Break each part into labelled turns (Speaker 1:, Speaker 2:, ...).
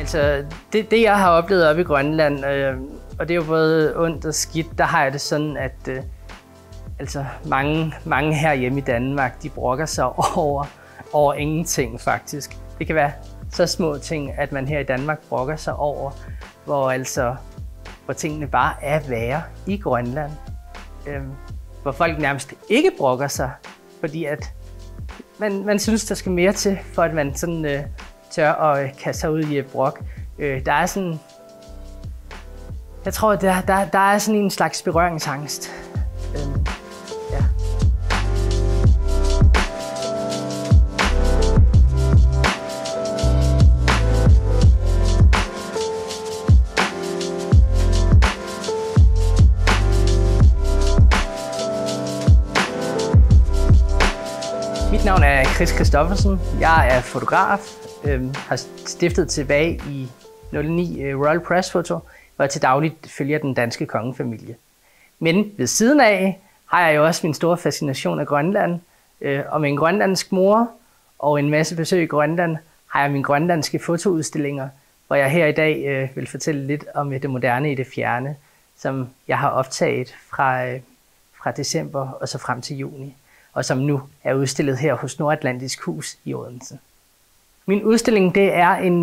Speaker 1: Altså, det jeg har oplevet oppe i Grønland, og det er jo både ondt og skidt, der har jeg det sådan, at altså mange herhjemme i Danmark, de brokker sig over ingenting faktisk. Det kan være så små ting, at man her i Danmark brokker sig over, hvor tingene bare er værre i Grønland. Hvor folk nærmest ikke brokker sig, fordi at man synes, der skal mere til, for at man sådan tør at kaste sig ud i et brok. Der er sådan, jeg tror, der er sådan en slags berøringsangst. Ja. Mit navn er Chris Christoffersen. Jeg er fotograf. Har stiftet tilbage i 2009 Royal Press Photo, hvor jeg til dagligt følger den danske kongefamilie. Men ved siden af har jeg jo også min store fascination af Grønland. Og med en grønlandsk mor og en masse besøg i Grønland har jeg mine grønlandske fotoudstillinger, hvor jeg her i dag vil fortælle lidt om det moderne i det fjerne, som jeg har optaget fra december og så frem til juni, og som nu er udstillet her hos Nordatlantisk Hus i Odense. Min udstilling det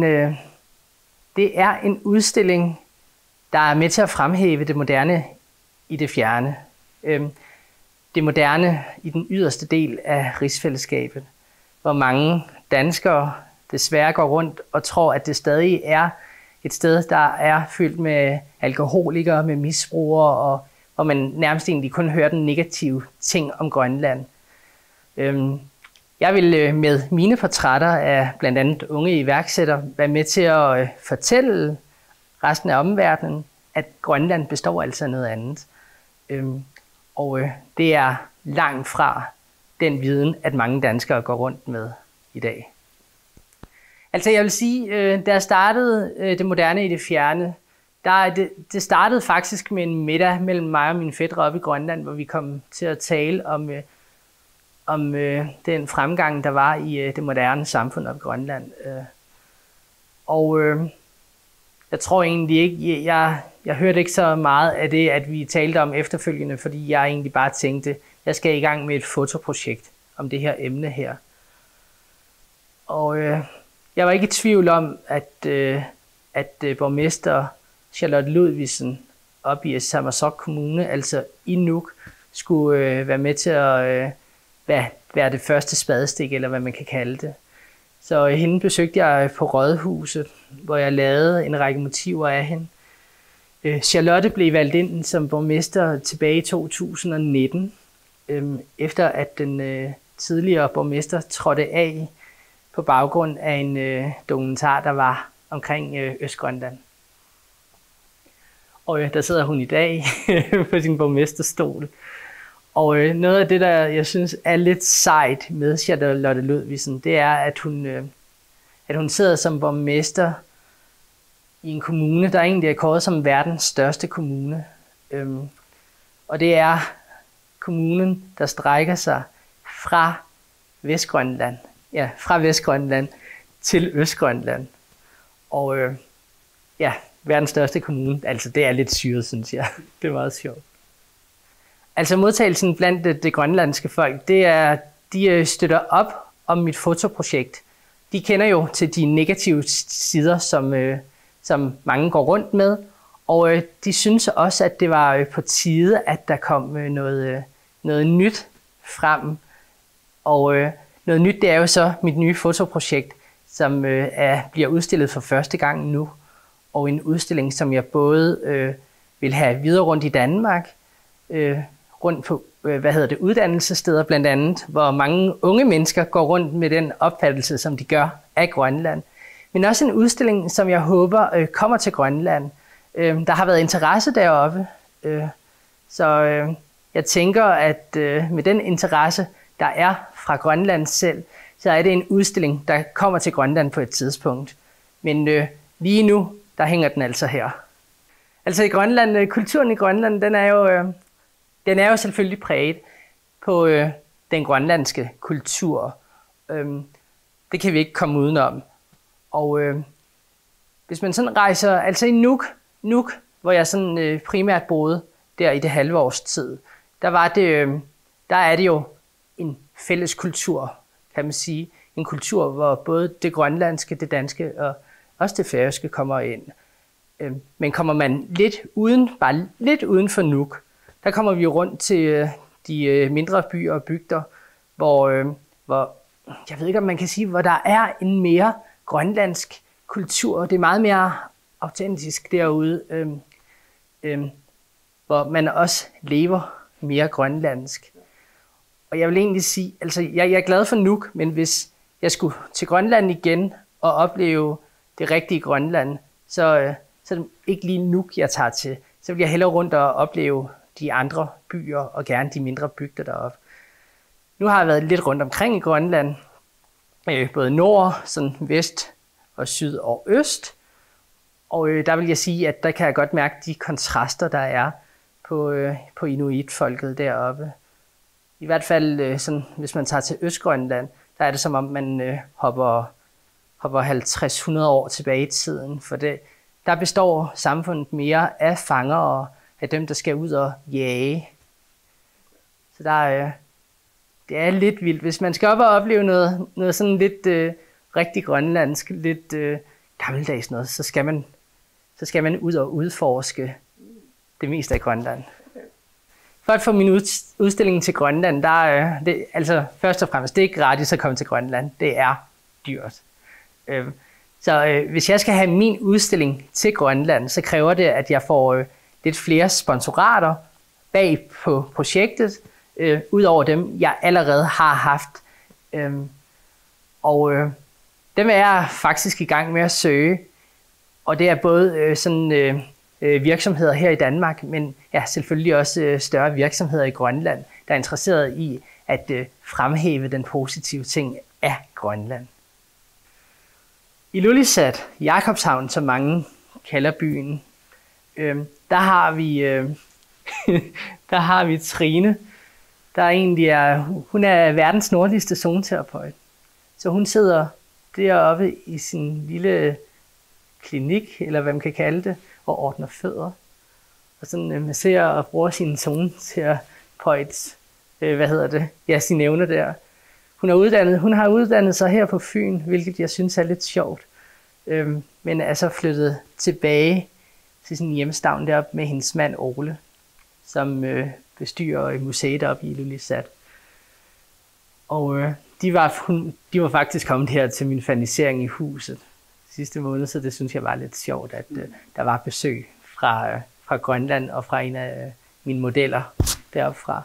Speaker 1: er en udstilling, der er med til at fremhæve det moderne i det fjerne. Det moderne i den yderste del af rigsfællesskabet, hvor mange danskere desværre går rundt og tror, at det stadig er et sted, der er fyldt med alkoholikere, med misbrugere, og hvor man nærmest egentlig kun hører den negative ting om Grønland. Jeg vil med mine portrætter af blandt andet unge iværksættere være med til at fortælle resten af omverdenen, at Grønland består altså af noget andet. Og det er langt fra den viden, at mange danskere går rundt med i dag. Altså jeg vil sige, da jeg startede det moderne i det fjerne, det startede faktisk med en middag mellem mig og mine fætre oppe i Grønland, hvor vi kom til at tale om den fremgang, der var i det moderne samfund oppe i Grønland. Jeg tror egentlig ikke, jeg hørte ikke så meget af det, at vi talte om efterfølgende, fordi jeg egentlig bare tænkte, jeg skal i gang med et fotoprojekt om det her emne her. Og jeg var ikke i tvivl om, at borgmester Charlotte Ludvigsen op i Sammarsok Kommune, altså i Nuuk, skulle være med til at være det første spadestik, eller hvad man kan kalde det. Så hende besøgte jeg på Rådhuset, hvor jeg lavede en række motiver af hende. Charlotte blev valgt ind som borgmester tilbage i 2019, efter at den tidligere borgmester trådte af på baggrund af en dokumentar, der var omkring Østgrønland. Og der sidder hun i dag på sin borgmesterstol. Og noget af det, der jeg synes er lidt sejt med Charlotte Ludvigsen, det er, at hun sidder som borgmester i en kommune, der egentlig er kåret som verdens største kommune. Og det er kommunen, der strækker sig fra Vestgrønland til Østgrønland. Og verdens største kommune, altså det er lidt syret, synes jeg. Det er meget sjovt. Altså modtagelsen blandt det grønlandske folk, det er, de støtter op om mit fotoprojekt. De kender jo til de negative sider, som mange går rundt med, og de synes også, at det var på tide, at der kom noget nyt frem. Og noget nyt, det er jo så mit nye fotoprojekt, som bliver udstillet for første gang nu, og en udstilling, som jeg både vil have videre rundt i Danmark, rundt på uddannelsessteder blandt andet, hvor mange unge mennesker går rundt med den opfattelse, som de gør af Grønland. Men også en udstilling, som jeg håber kommer til Grønland. Der har været interesse deroppe, så jeg tænker, at med den interesse, der er fra Grønland selv, så er det en udstilling, der kommer til Grønland på et tidspunkt. Men lige nu, der hænger den altså her. Altså i Grønland, kulturen i Grønland, den er jo selvfølgelig præget på den grønlandske kultur. Det kan vi ikke komme udenom. Og hvis man sådan rejser, altså i Nuuk, hvor jeg sådan primært boede der i det halve års tid, der er det jo en fælles kultur, kan man sige. En kultur, hvor både det grønlandske, det danske og også det færøske kommer ind. Men kommer man bare lidt uden for Nuuk, der kommer vi rundt til de mindre byer og bygder, hvor jeg ved ikke, om man kan sige, hvor der er en mere grønlandsk kultur. Det er meget mere autentisk derude, hvor man også lever mere grønlandsk. Og jeg vil egentlig sige, altså jeg er glad for Nuuk, men hvis jeg skulle til Grønland igen og opleve det rigtige Grønland, så er det ikke lige Nuuk, jeg tager til. Så vil jeg hellere rundt og opleve de andre byer og gerne de mindre bygder deroppe. Nu har jeg været lidt rundt omkring i Grønland, både nord, sådan vest og syd og øst. Og der vil jeg sige, at der kan jeg godt mærke de kontraster, der er på inuitfolket deroppe. I hvert fald, sådan, hvis man tager til Østgrønland, der er det som om, man hopper 50-100 år tilbage i tiden. For der består samfundet mere af fangere, af dem, der skal ud og jage. Så det er lidt vildt. Hvis man skal op og opleve noget sådan lidt rigtig grønlandsk, lidt gammeldags noget, så skal man ud og udforske det meste af Grønland. For at få min udstilling til Grønland, altså først og fremmest, det er ikke gratis at komme til Grønland. Det er dyrt. Så hvis jeg skal have min udstilling til Grønland, så kræver det, at jeg får lidt flere sponsorater bag på projektet, ud over dem, jeg allerede har haft. Dem er jeg faktisk i gang med at søge. Og det er både virksomheder her i Danmark, men selvfølgelig også større virksomheder i Grønland, der er interesseret i at fremhæve den positive ting af Grønland. I Ilulissat, Jakobshavn, som mange kalder byen, der har vi Trine, hun er verdens nordligste zoneterapeut. Så hun sidder deroppe i sin lille klinik, eller hvad man kan kalde det, og ordner fødder. Og sådan masserer og bruger sine zoneterapeut, sine evner der. Hun har uddannet sig her på Fyn, hvilket jeg synes er lidt sjovt. Men er så flyttet tilbage til sin hjemstavn deroppe med hendes mand Ole, som bestyrer museet oppe i Ilulissat. Og de var faktisk kommet her til min fernisering i huset sidste måned, så det synes jeg var lidt sjovt, at der var besøg fra Grønland og fra en af mine modeller deroppe fra.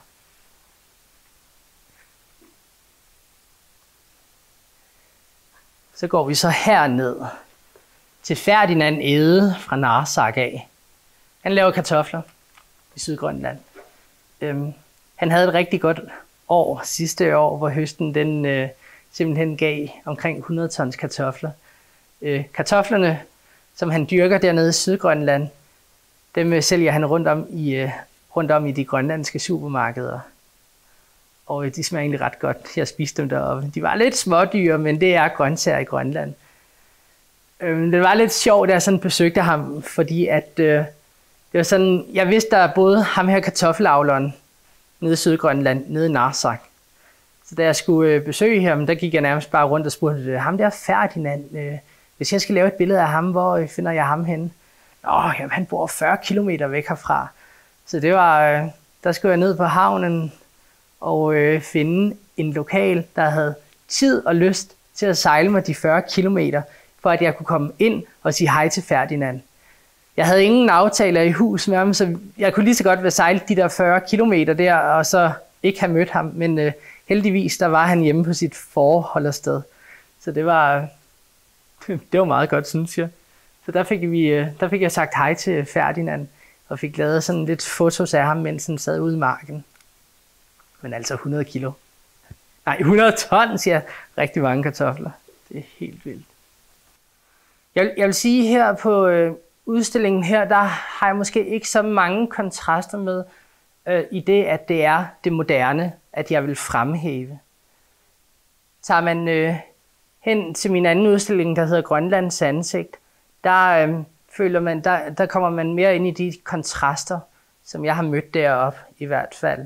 Speaker 1: Så går vi så herned til Ferdinand Ede fra Narsaq af. Han laver kartofler i Sydgrønland. Han havde et rigtig godt år sidste år, hvor høsten den simpelthen gav omkring 100 tons kartofler. Kartoflerne, som han dyrker dernede i Sydgrønland, dem sælger han rundt om i de grønlandske supermarkeder. Og de smager egentlig ret godt. Jeg spiste dem deroppe. De var lidt smådyre, men det er grøntsager i Grønland. Det var lidt sjovt, da jeg sådan besøgte ham, fordi at det var sådan, jeg vidste, der boede ham her kartoffelavleren nede i Sydgrønland, nede i Narsaq. Så da jeg skulle besøge ham, der gik jeg nærmest bare rundt og spurgte, ham der Ferdinand, hvis jeg skal lave et billede af ham, hvor finder jeg ham henne? Jamen, han bor 40 kilometer væk herfra. Så det var, der skulle jeg ned på havnen og finde en lokal, der havde tid og lyst til at sejle mig de 40 kilometer, for at jeg kunne komme ind og sige hej til Ferdinand. Jeg havde ingen aftaler i hus med ham, så jeg kunne lige så godt være sejlet de der 40 kilometer der, og så ikke have mødt ham. Men heldigvis, der var han hjemme på sit forholdersted. Så det var meget godt, synes jeg. Så der fik jeg sagt hej til Ferdinand, og fik lavet sådan lidt fotos af ham, mens han sad ude i marken. Men altså 100 kilo. Nej, 100 tons, ja. Rigtig mange kartofler. Det er helt vildt. Jeg vil sige her på udstillingen her, der har jeg måske ikke så mange kontraster med i det, at det er det moderne, at jeg vil fremhæve. Tager man hen til min anden udstilling, der hedder Grønlands ansigt, føler man, der kommer man mere ind i de kontraster, som jeg har mødt deroppe i hvert fald.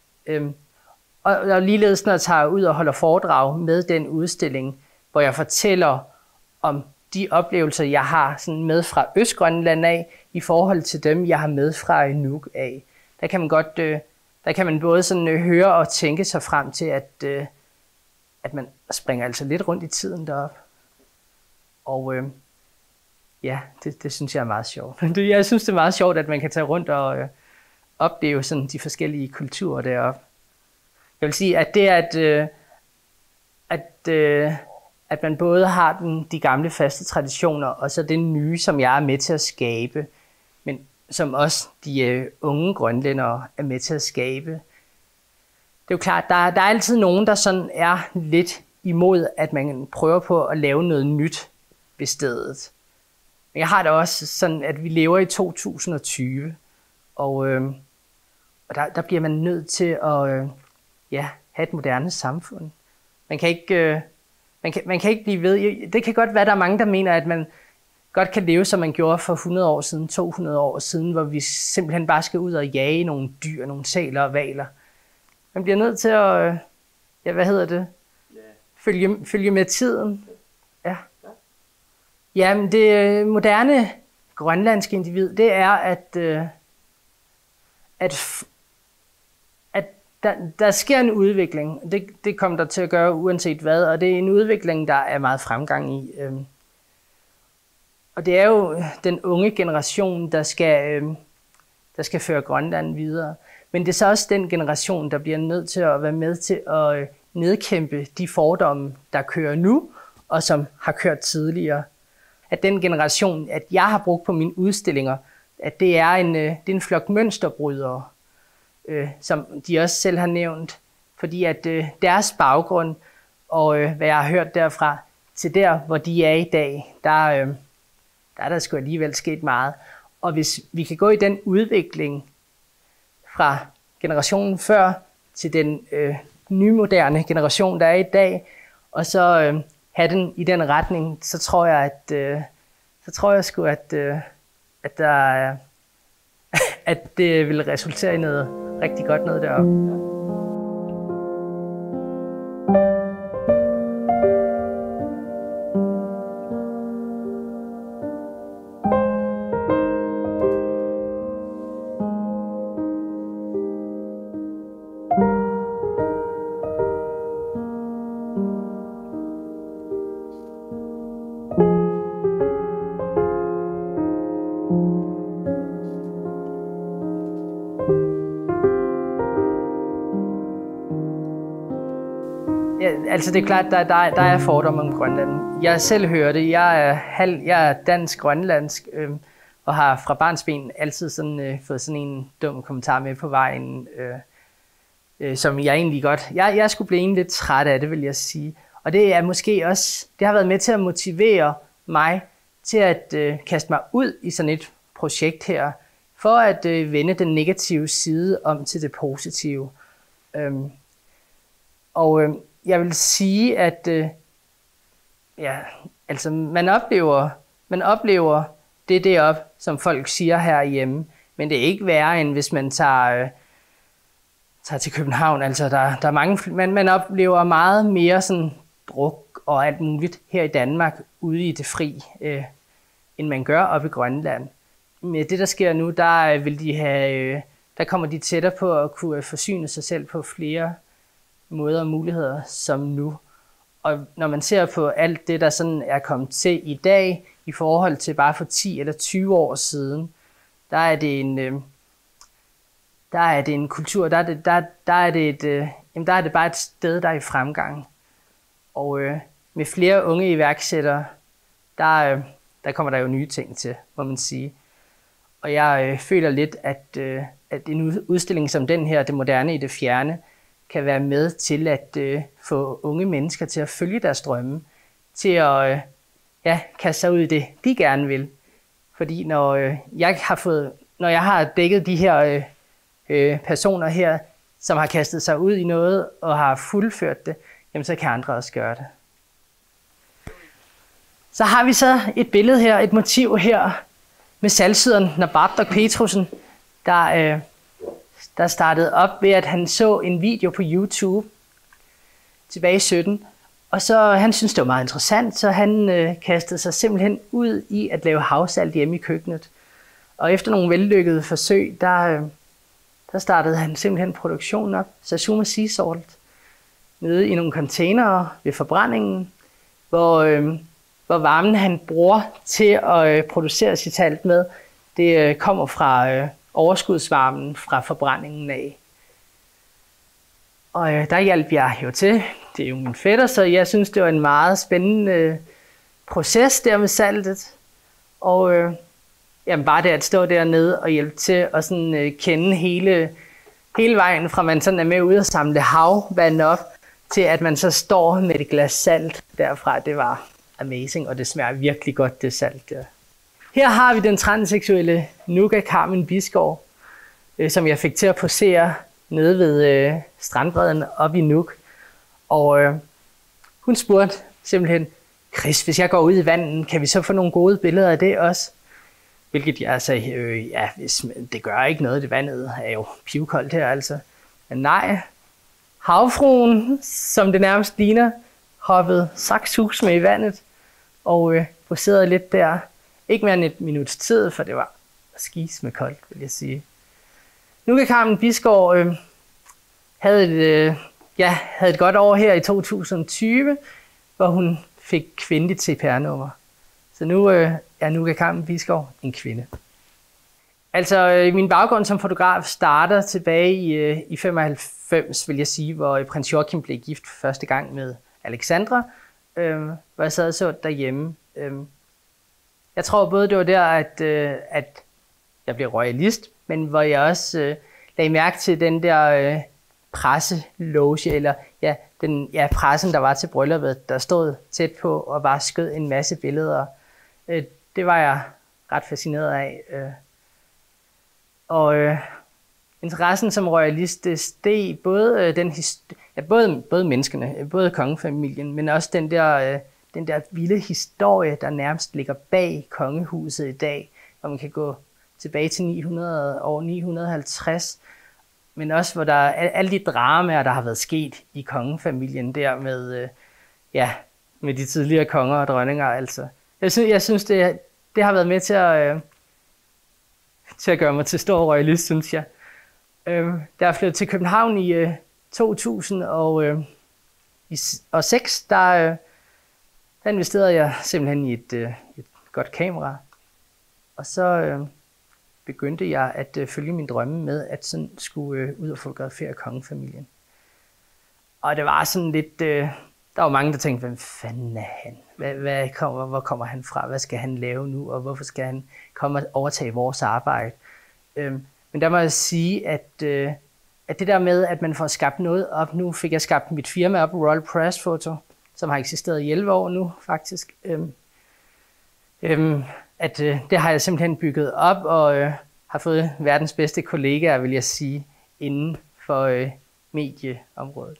Speaker 1: Og ligeledes, når jeg tager ud og holder foredrag med den udstilling, hvor jeg fortæller om de oplevelser, jeg har sådan med fra Østgrønland af, i forhold til dem, jeg har med fra Nuuk af. Der kan man både sådan høre og tænke sig frem til, at man springer altså lidt rundt i tiden deroppe. Og ja, det synes jeg er meget sjovt. Jeg synes, det er meget sjovt, at man kan tage rundt og opleve sådan de forskellige kulturer deroppe. Jeg vil sige, at det at man både har de gamle faste traditioner, og så det nye, som jeg er med til at skabe, men som også de unge grønlændere er med til at skabe. Det er jo klart, der er altid nogen, der sådan er lidt imod, at man prøver på at lave noget nyt ved stedet. Men jeg har det også sådan, at vi lever i 2020, og der bliver man nødt til at have et moderne samfund. Man kan ikke blive ved. Det kan godt være, der er mange, der mener, at man godt kan leve, som man gjorde for 100 år siden, 200 år siden, hvor vi simpelthen bare skal ud og jage nogle dyr, nogle sæler og hvaler. Man bliver nødt til at, følge med tiden. Ja. Jamen, det moderne grønlandske individ, det er, at der sker en udvikling. Det kommer der til at gøre uanset hvad, og det er en udvikling, der er meget fremgang i. Og det er jo den unge generation, der skal føre Grønland videre. Men det er så også den generation, der bliver nødt til at være med til at nedkæmpe de fordomme, der kører nu, og som har kørt tidligere. At den generation, at jeg har brugt på mine udstillinger, at det er en flok mønsterbrydere, som de også selv har nævnt, fordi at deres baggrund og hvad jeg har hørt derfra til der, hvor de er i dag, der er der sgu alligevel sket meget. Og hvis vi kan gå i den udvikling fra generationen før til den nymoderne generation, der er i dag, og så have den i den retning, så tror jeg sgu, at det vil resultere i noget rigtig godt noget deroppe. Altså det er klart, der er fordomme om Grønland. Jeg selv hører det. Jeg er dansk-grønlandsk og har fra barnsben altid fået sådan en dum kommentar med på vejen, som jeg egentlig godt... Jeg skulle blive egentlig lidt træt af det, vil jeg sige. Og det er måske også... Det har været med til at motivere mig til at kaste mig ud i sådan et projekt her, for at vende den negative side om til det positive. Jeg vil sige, at altså man oplever det deroppe, som folk siger herhjemme, men det er ikke værre, end hvis man tager til København. Altså der er mange, man oplever meget mere sådan druk og alt muligt her i Danmark ude i det fri, end man gør oppe i Grønland. Med det, der sker nu, der kommer de tættere på at kunne forsyne sig selv på flere måder og muligheder som nu. Og når man ser på alt det, der sådan er kommet til i dag, i forhold til bare for 10 eller 20 år siden, der er det en kultur, der er det bare et sted, der er i fremgang. Og med flere unge iværksættere, der kommer der jo nye ting til, må man sige. Og jeg føler lidt, at en udstilling som den her, Det moderne i det fjerne, kan være med til at få unge mennesker til at følge deres drømme, til at kaste sig ud i det, de gerne vil. Fordi når jeg har dækket de her personer her, som har kastet sig ud i noget og har fuldført det, jamen så kan andre også gøre det. Så har vi så et billede her, et motiv her med salgsyderen Nabartok Petrussen, der startede op ved, at han så en video på YouTube tilbage i 17. Og så han syntes, det var meget interessant, så han kastede sig simpelthen ud i at lave havsalt hjemme i køkkenet. Og efter nogle vellykkede forsøg, der startede han simpelthen produktionen op, Satsuma Sea Salt, nede i nogle containere ved forbrændingen, hvor varmen han bruger til at producere sit salt med, det kommer fra overskudsvarmen fra forbrændingen af. Og der hjalp jeg jo til. Det er jo min fætter, så jeg synes, det var en meget spændende proces der med saltet. Og jamen bare det at stå dernede og hjælpe til at sådan, kende hele vejen fra man sådan er med ude og samle havvand op, til at man så står med et glas salt derfra. Det var amazing, og det smager virkelig godt, det salt der. Her har vi den transseksuelle Nuka Carmen Bisgaard, som jeg fik til at posere nede ved strandbredden op i Nuuk. Og hun spurgte simpelthen, Chris, hvis jeg går ud i vandet, kan vi så få nogle gode billeder af det også? Hvilket jeg sagde, ja, det gør ikke noget, det vandet er jo pivkoldt her altså. Men nej, havfruen, som det nærmest ligner, hoppede sakshus med i vandet og poserede lidt der. Ikke mere end et minuts tid, for det var skis med koldt, vil jeg sige. Nuka Carmen Bisgaard havde et godt år her i 2020, hvor hun fik kvindeligt CPR-nummer. Så nu er Nuka Carmen Bisgaard en kvinde. Altså, min baggrund som fotograf starter tilbage i 95, vil jeg sige, hvor prins Joachim blev gift første gang med Alexandra, hvor jeg sad og så derhjemme. Jeg tror både det var der, at jeg blev royalist, men hvor jeg også lagde mærke til den der presseloge, eller pressen, der var til brylluppet, der stod tæt på og bare skød en masse billeder. Det var jeg ret fascineret af. Og interessen som royalist steg både menneskene, både kongefamilien, men også den der vilde historie, der nærmest ligger bag kongehuset i dag, hvor man kan gå tilbage til 950, men også hvor der er alle de dramaer, der har været sket i kongefamilien der med de tidligere konger og dronninger. Altså. Jeg synes det har været med til at gøre mig til stor royalist, synes jeg. Da jeg flyttede til København i 2006, der investerede jeg simpelthen i et godt kamera. Og så begyndte jeg at følge min drømme med, at sådan skulle ud og fotografere kongefamilien. Og det var sådan lidt... der var mange, der tænkte, hvem fanden er han? Hvor kommer han fra? Hvad skal han lave nu? Og hvorfor skal han komme og overtage vores arbejde? Men der må jeg sige, at det der med, at man får skabt noget op, nu fik jeg skabt mit firma op, Royal Press Photo, som har eksisteret i 11 år nu, faktisk. Det har jeg simpelthen bygget op, og har fået verdens bedste kollegaer, vil jeg sige, inden for medieområdet.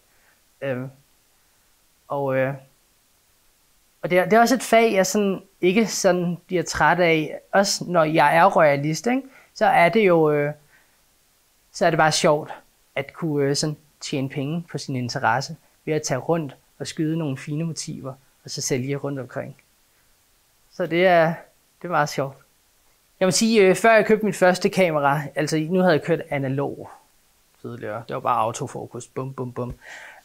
Speaker 1: Og det er også et fag, jeg sådan, ikke sådan bliver træt af. Også når jeg er royalist, ikke? Så er det jo så er det bare sjovt at kunne sådan tjene penge på sin interesse ved at tage rundt og skyde nogle fine motiver og så sælge rundt omkring. Så det er meget sjovt. Jeg må sige, før jeg købte mit første kamera, altså nu havde jeg kørt analog tidligere, det var bare autofokus, bum bum bum.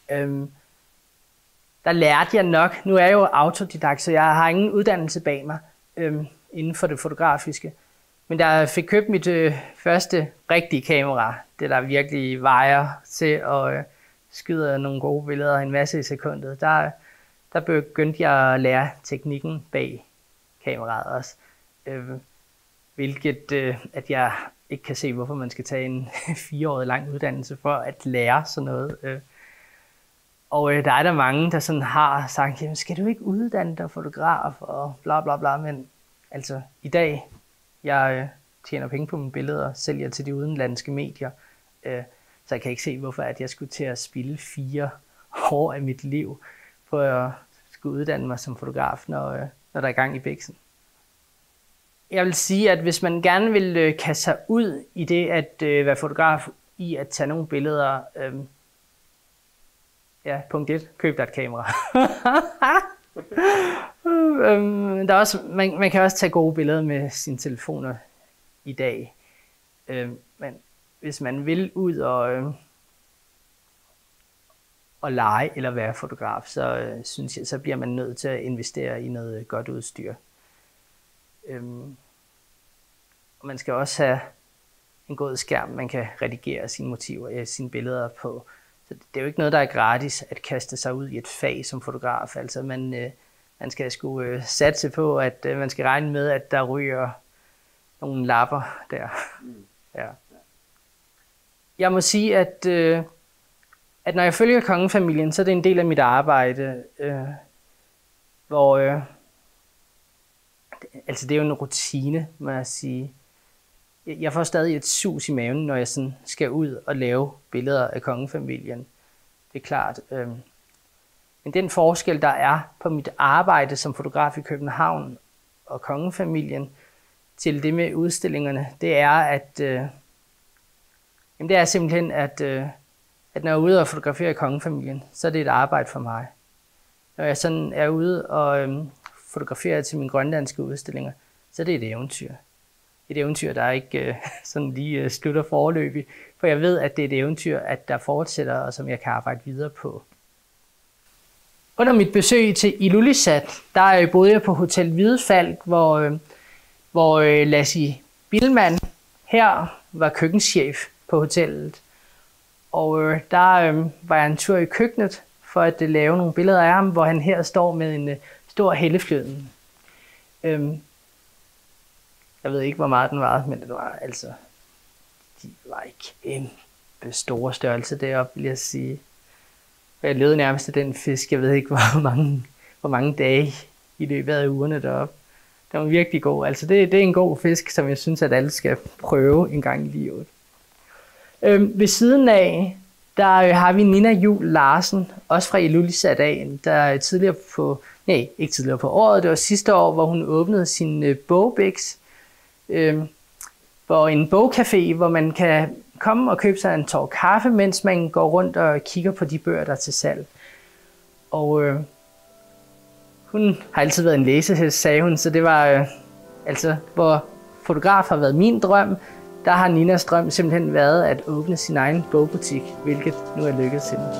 Speaker 1: Der lærte jeg nok, nu er jeg jo autodidakt, så jeg har ingen uddannelse bag mig inden for det fotografiske. Men da jeg fik købt mit første rigtige kamera, det der virkelig vejer til at skyde nogle gode billeder en masse i sekundet, der begyndte jeg at lære teknikken bag kameraet også. Hvilket at jeg ikke kan se, hvorfor man skal tage en 4-årig lang uddannelse for at lære sådan noget. Og der er der mange, der sådan har sagt, jamen, skal du ikke uddanne dig fotograf og bla bla bla, men altså i dag, jeg tjener penge på mine billeder og sælger til de udenlandske medier, så jeg kan ikke se, hvorfor at jeg skulle til at spilde 4 år af mit liv på at skulle uddanne mig som fotograf, når når der er gang i biksen. Jeg vil sige, at hvis man gerne vil kaste sig ud i det at være fotograf i at tage nogle billeder, ja, punkt 1, køb dig et kamera. Der er også, man kan også tage gode billeder med sine telefoner i dag. Men hvis man vil ud og lege eller være fotograf, så synes jeg, så bliver man nødt til at investere i noget godt udstyr. Og man skal også have en god skærm, man kan redigere sine motiver, sine billeder på. Så det er jo ikke noget, der er gratis at kaste sig ud i et fag som fotograf. Altså man skal sgu satse på, at man skal regne med, at der ryger nogle lapper der. Ja. Jeg må sige, at når jeg følger kongefamilien, så er det en del af mit arbejde, hvor altså det er jo en rutine, må jeg sige. Jeg får stadig et sus i maven, når jeg sådan skal ud og lave billeder af kongefamilien. Det er klart. Men den forskel, der er på mit arbejde som fotograf i København og kongefamilien til det med udstillingerne, det er, at det er simpelthen, at når jeg er ude og fotografere kongefamilien, så er det et arbejde for mig. Når jeg sådan er ude og fotograferer til mine grønlandske udstillinger, så er det et eventyr. Et eventyr, der ikke sådan lige slutter foreløbig, for jeg ved, at det er et eventyr, at der fortsætter, og som jeg kan arbejde videre på. Under mit besøg til Ilulissat, der boede jeg på Hotel Hvidefalk, hvor Lassie Billmann her var køkkenchef på hotellet. Og der var jeg en tur i køkkenet for at lave nogle billeder af ham, hvor han her står med en stor helleflyden. Jeg ved ikke, hvor meget den var, men det var altså, de var ikke kæmpe store størrelse deroppe, vil jeg sige. Jeg levede nærmest af den fisk, jeg ved ikke, hvor mange dage i løbet af ugerne deroppe. Den var virkelig god. Altså det er en god fisk, som jeg synes, at alle skal prøve en gang i livet. Ved siden af, der har vi Nina Juhl Larsen, også fra Ilulissat-dagen, der ikke tidligere på året, det var sidste år, hvor hun åbnede sin bogbiks, hvor en bogcafé, hvor man kan komme og købe sig en tår kaffe, mens man går rundt og kigger på de bøger, der er til salg. Og hun har altid været en læsehest, sagde hun, så det var hvor fotograf har været min drøm, der har Ninas drøm simpelthen været at åbne sin egen bogbutik, hvilket nu er lykkedes hende.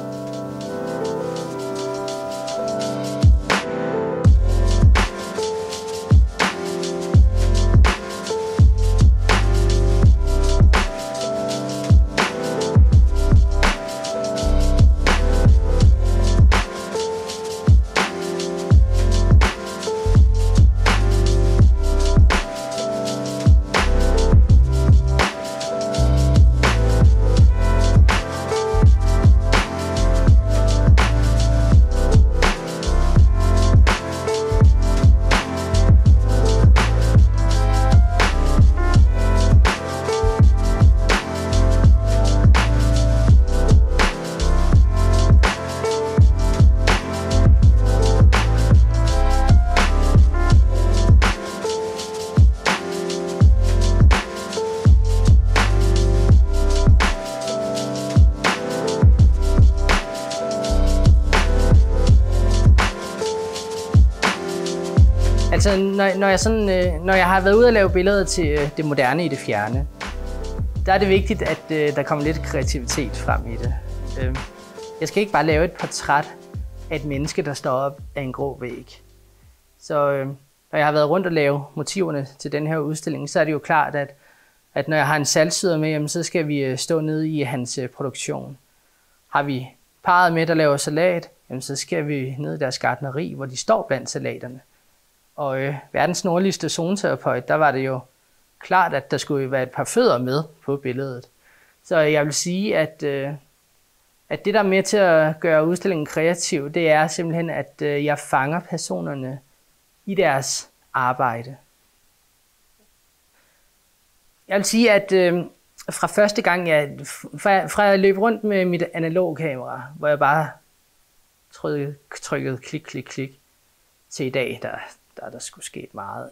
Speaker 1: Altså, når jeg har været ude og lave billeder til det moderne i det fjerne, der er det vigtigt, at der kommer lidt kreativitet frem i det. Jeg skal ikke bare lave et portræt af et menneske, der står op af en grå væg. Så når jeg har været rundt og lave motiverne til den her udstilling, så er det jo klart, at når jeg har en salgsyder med, jamen, så skal vi stå nede i hans produktion. Har vi parret med, der laver salat, jamen, så skal vi ned i deres gartneri, hvor de står blandt salaterne. Og verdens nordligste zoneterapeut, der var det jo klart, at der skulle være et par fødder med på billedet. Så jeg vil sige, at det, der er med til at gøre udstillingen kreativ, det er simpelthen, at jeg fanger personerne i deres arbejde. Jeg vil sige, at fra første gang, fra jeg løb rundt med mit analogkamera, hvor jeg bare trykkede klik, klik, klik, til i dag, der skulle sket meget.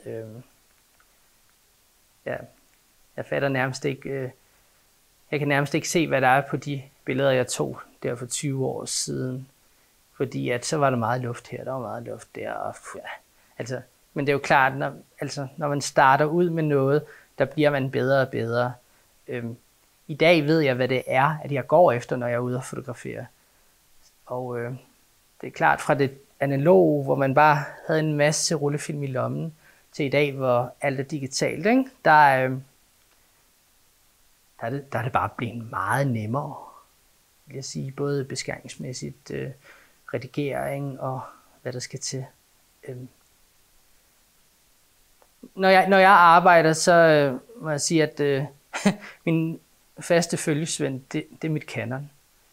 Speaker 1: Ja, jeg fatter nærmest ikke, jeg kan nærmest ikke se, hvad der er på de billeder, jeg tog der for 20 år siden. Fordi at så var der meget luft her, der var meget luft der. Og, ja, altså, men det er jo klart, når man starter ud med noget, der bliver man bedre og bedre. I dag ved jeg, hvad det er, at jeg går efter, når jeg er ude og fotografere. Og det er klart, fra det analoge, hvor man bare havde en masse rullefilm i lommen, til i dag, hvor alt er digitalt, ikke? Der er det bare blevet meget nemmere, vil jeg sige, både beskæringsmæssigt, redigering og hvad der skal til. Når jeg arbejder, så må jeg sige, at min faste følgesvend, det er mit Canon.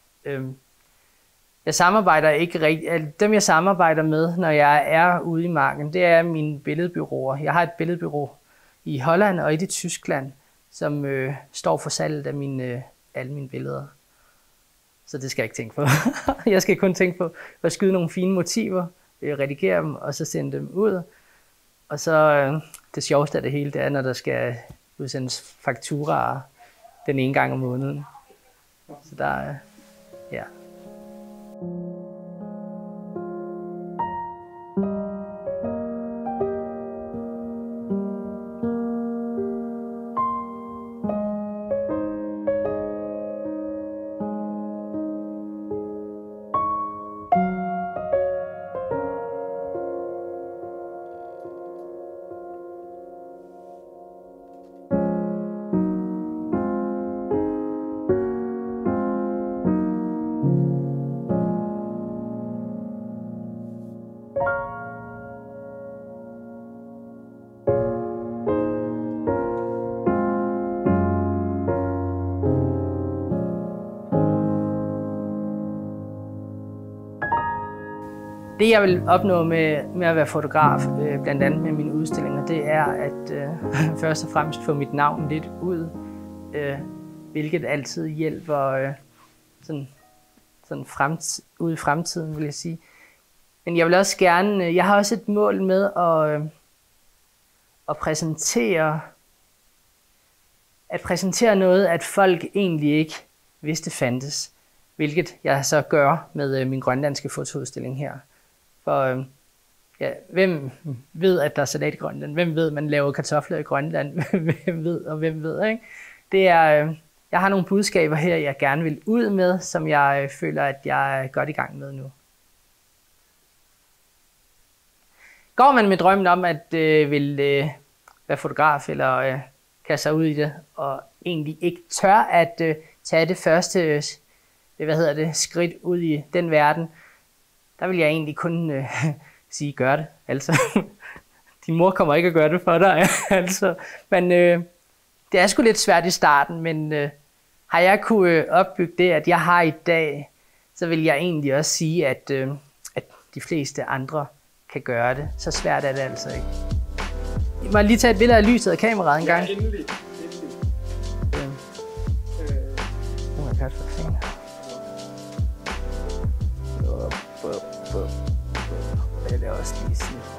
Speaker 1: Jeg samarbejder ikke rigtig. Dem jeg samarbejder med, når jeg er ude i marken, det er mine billedbureauer. Jeg har et billedbureau i Holland og et i Tyskland, som står for salget af alle mine billeder. Så det skal jeg ikke tænke på. Jeg skal kun tænke på at skyde nogle fine motiver, redigere dem og så sende dem ud. Og så det sjoveste af det hele, det er, når der skal udsendes fakturaer den ene gang om måneden. Så der ja. Det jeg vil opnå med at være fotograf, blandt andet med mine udstillinger, det er at først og fremmest få mit navn lidt ud, hvilket altid hjælper ud i fremtiden, vil jeg sige. Men jeg vil også gerne, jeg har også et mål med at præsentere noget, at folk egentlig ikke vidste fandtes, hvilket jeg så gør med min grønlandske fotoudstilling her. For ja, hvem ved, at der er salat i Grønland? Hvem ved, at man laver kartofler i Grønland? hvem ved, ikke? Det er, jeg har nogle budskaber her, jeg gerne vil ud med, som jeg føler, at jeg er godt i gang med nu. Går man med drømmen om, at vil være fotograf eller kaste sig ud i det, og egentlig ikke tør at tage det første skridt ud i den verden, der vil jeg egentlig kun sige, gør det. Altså, din mor kommer ikke at gøre det for dig. Altså, men det er sgu lidt svært i starten, men har jeg kunne opbygge det, at jeg har i dag, så vil jeg egentlig også sige, at de fleste andre kan gøre det. Så svært er det altså ikke. Jeg må lige tage et billede af lyset af kameraet en gang.
Speaker 2: Ja, endelig.
Speaker 1: Nu er jeg kørt for fanden. Jeg laver også lige sådan